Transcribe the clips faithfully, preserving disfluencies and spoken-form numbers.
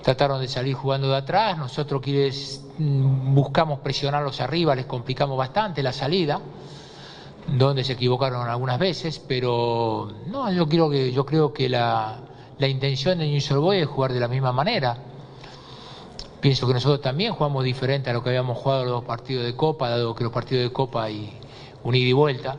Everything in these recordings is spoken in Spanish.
trataron de salir jugando de atrás, nosotros quienes buscamos presionarlos arriba, les complicamos bastante la salida, donde se equivocaron algunas veces, pero no, yo creo que, yo creo que la, la intención de Newell's Old Boys es jugar de la misma manera. Pienso que nosotros también jugamos diferente a lo que habíamos jugado los dos partidos de Copa, dado que los partidos de Copa hay un ida y vuelta.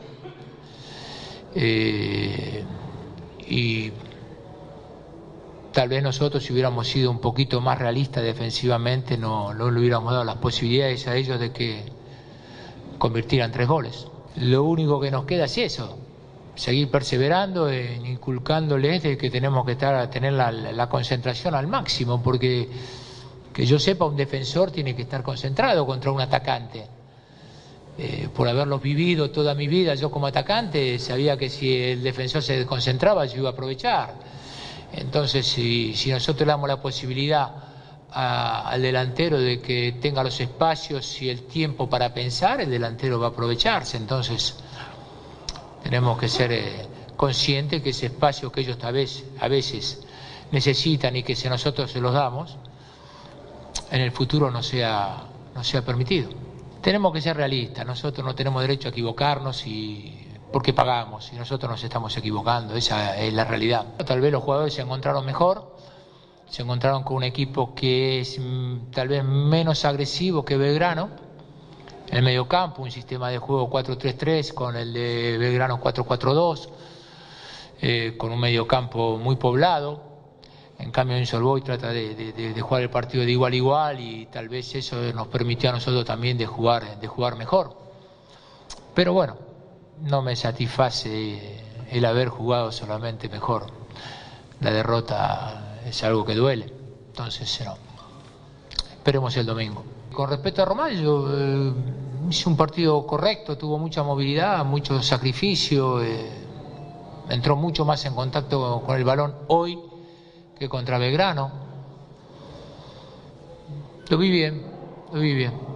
Eh, y tal vez nosotros, si hubiéramos sido un poquito más realistas defensivamente, no, no le hubiéramos dado las posibilidades a ellos de que convirtieran tres goles. Lo único que nos queda es eso, seguir perseverando en inculcándoles de que tenemos que estar, tener la, la concentración al máximo, porque que yo sepa, un defensor tiene que estar concentrado contra un atacante. Eh, por haberlos vivido toda mi vida, yo como atacante sabía que si el defensor se desconcentraba yo iba a aprovechar. Entonces, si, si nosotros le damos la posibilidad a, al delantero de que tenga los espacios y el tiempo para pensar, el delantero va a aprovecharse. Entonces, tenemos que ser eh, conscientes que ese espacio que ellos a veces, a veces necesitan y que si nosotros se los damos, en el futuro no sea, no sea permitido. Tenemos que ser realistas, nosotros no tenemos derecho a equivocarnos y porque pagamos y nosotros nos estamos equivocando, esa es la realidad. Tal vez los jugadores se encontraron mejor, se encontraron con un equipo que es mm, tal vez menos agresivo que Belgrano, en el mediocampo, un sistema de juego cuatro tres tres con el de Belgrano cuatro cuatro dos, eh, con un mediocampo muy poblado. En cambio, Newell's Old Boys trata de, de, de jugar el partido de igual a igual y tal vez eso nos permitió a nosotros también de jugar, de jugar mejor. Pero bueno, no me satisface el haber jugado solamente mejor. La derrota es algo que duele, entonces no. Esperemos el domingo. Con respecto a Román, yo eh, hice un partido correcto, tuvo mucha movilidad, mucho sacrificio, eh, entró mucho más en contacto con el balón hoy que contra Belgrano. Lo vi bien, lo vi bien.